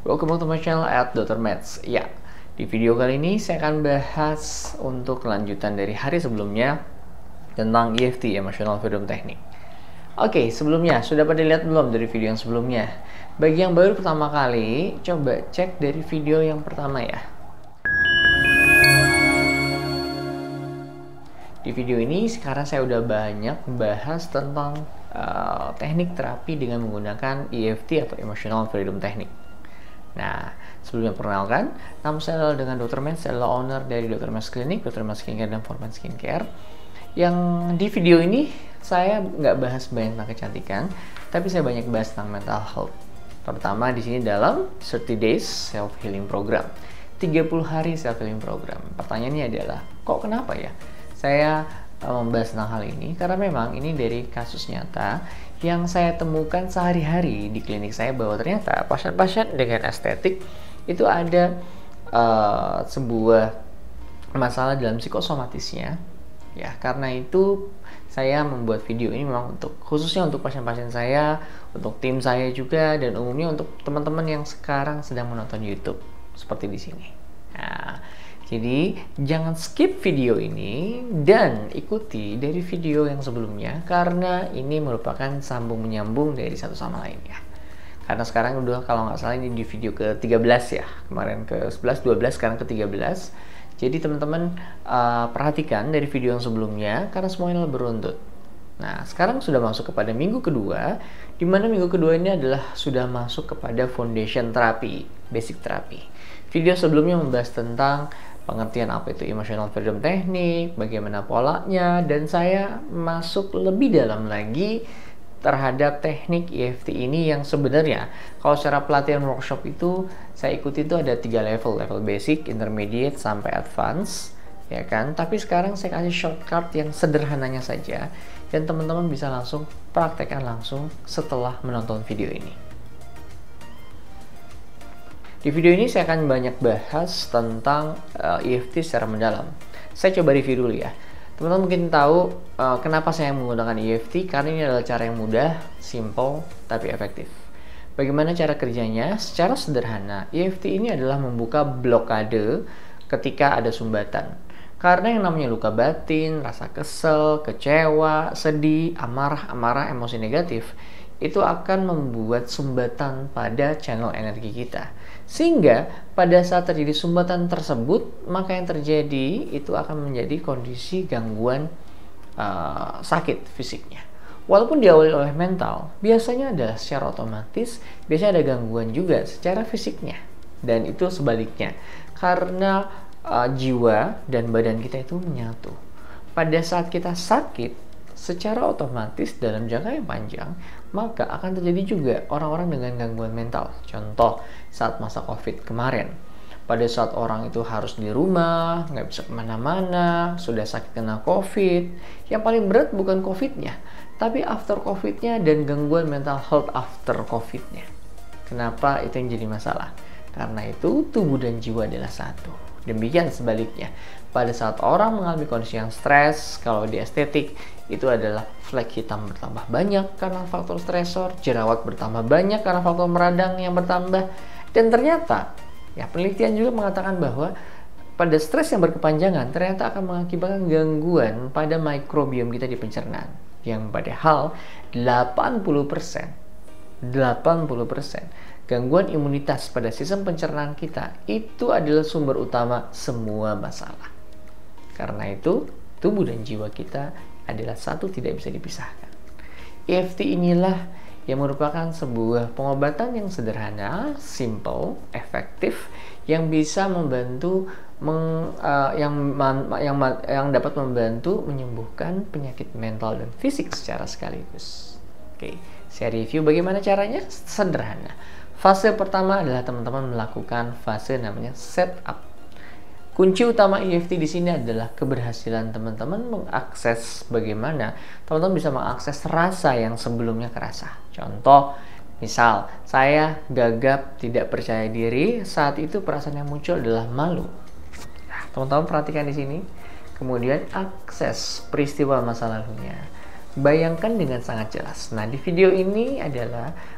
Welcome to my channel at Dr. Maths. Ya, di video kali ini saya akan bahas untuk kelanjutan dari hari sebelumnya tentang EFT, Emotional Freedom Technique. Oke, sebelumnya sudah pada lihat belum dari video yang sebelumnya? Bagi yang baru pertama kali, coba cek dari video yang pertama ya. Di video ini sekarang saya udah banyak bahas tentang teknik terapi dengan menggunakan EFT atau Emotional Freedom Technique. Nah, sebelumnya perkenalkan, nama saya adalah dengan Dr. Maths, saya adalah owner dari Dr. Maths Clinic, Dr. Maths Skincare dan Forman Skincare. Yang di video ini saya nggak bahas banyak tentang kecantikan, tapi saya banyak bahas tentang mental health. Pertama di sini dalam 30 Days Self Healing Program, 30 hari Self Healing Program. Pertanyaannya adalah, kok kenapa ya saya membahas tentang hal ini? Karena memang ini dari kasus nyata yang saya temukan sehari-hari di klinik saya, bahwa ternyata pasien-pasien dengan estetik itu ada sebuah masalah dalam psikosomatisnya. Ya, karena itu saya membuat video ini memang khususnya untuk pasien-pasien saya, untuk tim saya juga, dan umumnya untuk teman-teman yang sekarang sedang menonton YouTube seperti di sini. Nah, jadi jangan skip video ini dan ikuti dari video yang sebelumnya, karena ini merupakan sambung menyambung dari satu sama lain ya. Karena sekarang udah, kalau nggak salah ini di video ke-13 ya, kemarin ke-11, 12, sekarang ke-13. Jadi teman-teman perhatikan dari video yang sebelumnya, karena semuanya beruntut. Nah, sekarang sudah masuk kepada minggu kedua, di mana minggu kedua ini adalah sudah masuk kepada foundation terapi, basic terapi. Video sebelumnya membahas tentang pengertian apa itu Emotional Freedom Technique, bagaimana polanya, dan saya masuk lebih dalam lagi terhadap teknik EFT ini yang sebenarnya kalau secara pelatihan workshop itu saya ikuti itu ada 3 level basic, intermediate, sampai advance, ya kan. Tapi sekarang saya kasih shortcut yang sederhananya saja, dan teman-teman bisa langsung praktekkan langsung setelah menonton video ini. Di video ini saya akan banyak bahas tentang EFT secara mendalam. Saya coba review dulu ya. Teman-teman mungkin tahu kenapa saya menggunakan EFT, karena ini adalah cara yang mudah, simple, tapi efektif. Bagaimana cara kerjanya? Secara sederhana, EFT ini adalah membuka blokade ketika ada sumbatan. Karena yang namanya luka batin, rasa kesel, kecewa, sedih, amarah, emosi negatif, itu akan membuat sumbatan pada channel energi kita. Sehingga pada saat terjadi sumbatan tersebut, maka yang terjadi itu akan menjadi kondisi gangguan sakit fisiknya. Walaupun diawali oleh mental, biasanya adalah secara otomatis, biasanya ada gangguan juga secara fisiknya. Dan itu sebaliknya, karena jiwa dan badan kita itu menyatu. Pada saat kita sakit, secara otomatis dalam jangka yang panjang, maka akan terjadi juga orang-orang dengan gangguan mental. Contoh, saat masa COVID kemarin, pada saat orang itu harus di rumah, nggak bisa kemana-mana, sudah sakit kena COVID, yang paling berat bukan COVID-nya, tapi after COVID-nya dan gangguan mental health after COVID-nya. Kenapa itu yang jadi masalah? Karena itu tubuh dan jiwa adalah satu. Demikian sebaliknya, pada saat orang mengalami kondisi yang stres, kalau di estetik, itu adalah flek hitam bertambah banyak karena faktor stresor, jerawat bertambah banyak karena faktor meradang yang bertambah. Dan ternyata, ya penelitian juga mengatakan bahwa pada stres yang berkepanjangan, ternyata akan mengakibatkan gangguan pada mikrobiom kita di pencernaan. Yang padahal 80% gangguan imunitas pada sistem pencernaan kita itu adalah sumber utama semua masalah. Karena itu, tubuh dan jiwa kita adalah satu, tidak bisa dipisahkan. EFT inilah yang merupakan sebuah pengobatan yang sederhana, simple, efektif, yang bisa membantu yang dapat membantu menyembuhkan penyakit mental dan fisik secara sekaligus. Oke, saya review bagaimana caranya. Sederhana. Fase pertama adalah teman-teman melakukan fase namanya setup. Kunci utama EFT di sini adalah keberhasilan teman-teman mengakses bagaimana teman-teman bisa mengakses rasa yang sebelumnya kerasa. Contoh, misal saya gagap, tidak percaya diri, saat itu perasaan yang muncul adalah malu. Nah, teman-teman perhatikan di sini. Kemudian akses peristiwa masa lalunya. Bayangkan dengan sangat jelas. Nah, di video ini adalah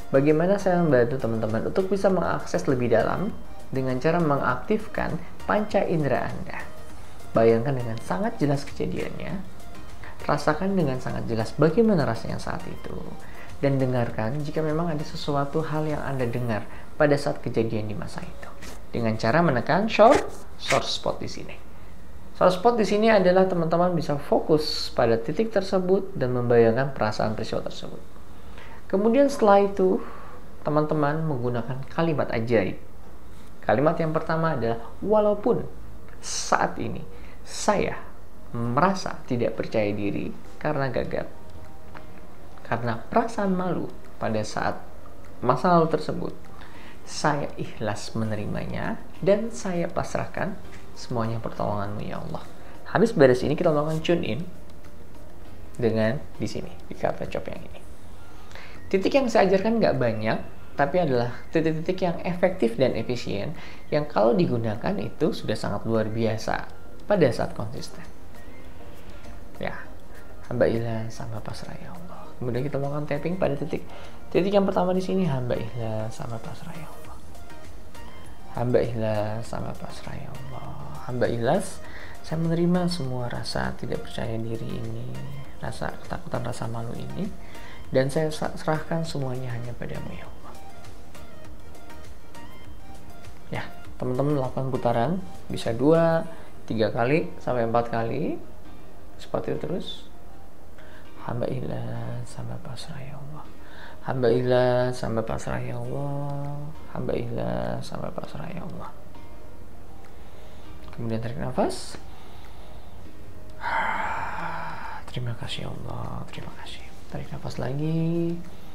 Bagaimana saya membantu teman-teman untuk bisa mengakses lebih dalam dengan cara mengaktifkan panca indera Anda. Bayangkan dengan sangat jelas kejadiannya, rasakan dengan sangat jelas bagaimana rasanya saat itu, dan dengarkan jika memang ada sesuatu hal yang Anda dengar pada saat kejadian di masa itu. Dengan cara menekan short spot di sini. Short spot di sini adalah teman-teman bisa fokus pada titik tersebut dan membayangkan perasaan peristiwa tersebut. Kemudian setelah itu, teman-teman menggunakan kalimat ajaib. Kalimat yang pertama adalah, walaupun saat ini saya merasa tidak percaya diri karena gagal, karena perasaan malu pada saat masa lalu tersebut, saya ikhlas menerimanya dan saya pasrahkan semuanya pertolonganmu ya Allah. Habis beres ini kita melakukan tune in dengan di sini, di kata chop yang ini. Titik yang saya ajarkan nggak banyak, tapi adalah titik-titik yang efektif dan efisien, yang kalau digunakan itu sudah sangat luar biasa pada saat konsisten. Ya, hamba ikhlas sama pasrah ya Allah. Kemudian kita melakukan tapping pada titik yang pertama di sini, hamba ikhlas sama pasrah ya Allah. Hamba ikhlas sama pasrah ya Allah. Hamba ikhlas, saya menerima semua rasa tidak percaya diri ini, rasa ketakutan, rasa malu ini, dan saya serahkan semuanya hanya padamu ya Allah. Ya, teman-teman lakukan putaran, bisa 2-3 kali sampai 4 kali, seperti itu terus. Hamba ikhlas sama pasrah ya Allah. Hamba ikhlas sama pasrah ya Allah. Hamba ikhlas sama pasrah ya Allah. Kemudian tarik nafas. Terima kasih ya Allah, terima kasih. Tarik nafas lagi.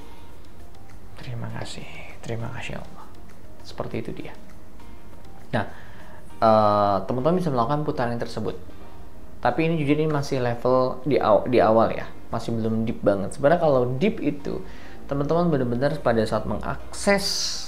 Terima kasih ya Allah. Seperti itu dia. Nah, teman-teman bisa melakukan putaran tersebut. Tapi ini jujur ini masih level di awal ya, masih belum deep banget. Sebenarnya kalau deep itu, teman-teman benar-benar pada saat mengakses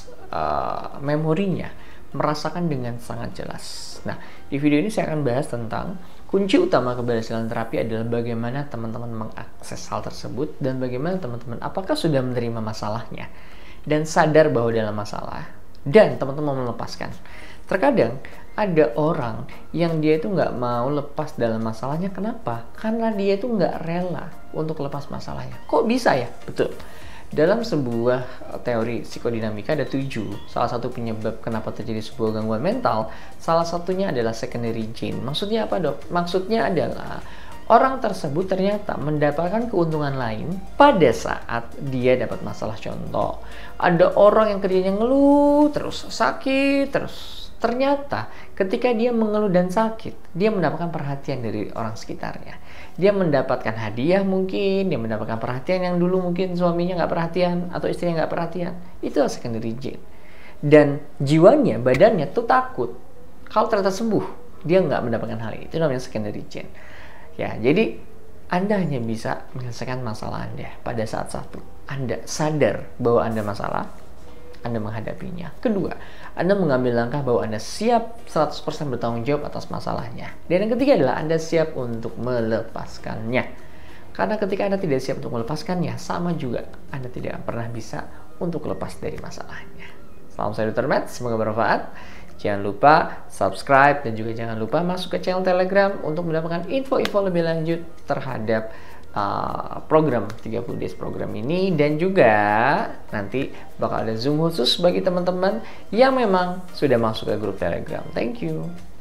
memorinya, merasakan dengan sangat jelas. Nah, di video ini saya akan bahas tentang kunci utama keberhasilan terapi adalah bagaimana teman-teman mengakses hal tersebut dan bagaimana teman-teman apakah sudah menerima masalahnya dan sadar bahwa dalam masalah dan teman-teman melepaskan. Terkadang ada orang yang dia itu nggak mau lepas dalam masalahnya. Kenapa? Karena dia itu nggak rela untuk lepas masalahnya. Kok bisa ya? Betul. Dalam sebuah teori psikodinamika ada 7 salah satu penyebab kenapa terjadi sebuah gangguan mental. Salah satunya adalah secondary gain. Maksudnya apa dok? Maksudnya adalah orang tersebut ternyata mendapatkan keuntungan lain pada saat dia dapat masalah. Contoh, ada orang yang kerjanya ngeluh terus, sakit terus. Ternyata ketika dia mengeluh dan sakit, dia mendapatkan perhatian dari orang sekitarnya. Dia mendapatkan hadiah mungkin, dia mendapatkan perhatian yang dulu mungkin suaminya nggak perhatian atau istrinya nggak perhatian. Itu secondary gain. Dan jiwanya, badannya tuh takut. Kalau ternyata sembuh, dia nggak mendapatkan hal itu. Itu namanya secondary gain. Ya, jadi Anda hanya bisa menyelesaikan masalah Anda pada saat satu. Anda sadar bahwa Anda masalah, Anda menghadapinya. Kedua, Anda mengambil langkah bahwa Anda siap 100% bertanggung jawab atas masalahnya. Dan yang ketiga adalah Anda siap untuk melepaskannya. Karena ketika Anda tidak siap untuk melepaskannya, sama juga Anda tidak pernah bisa untuk lepas dari masalahnya. Salam saya Dr. Matt, semoga bermanfaat. Jangan lupa subscribe dan juga jangan lupa masuk ke channel Telegram untuk mendapatkan info-info lebih lanjut terhadap program 30 days program ini, dan juga nanti bakal ada Zoom khusus bagi teman-teman yang memang sudah masuk ke grup Telegram. Thank you.